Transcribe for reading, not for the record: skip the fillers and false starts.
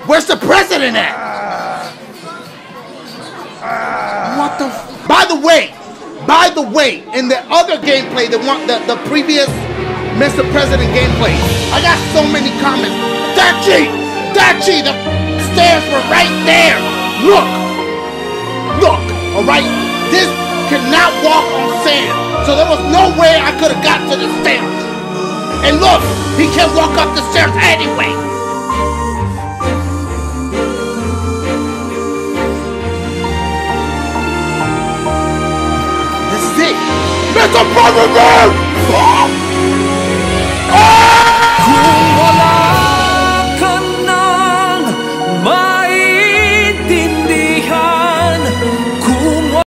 Where's the president at? What the? By the way, in the other gameplay, the previous Mr. President gameplay, I got so many comments. Dachi, the stairs were right there. Look, all right. This cannot walk on sand, so there was no way I could have got to the stairs. And look, he can't walk up the stairs anyway. This is it, Mr. President.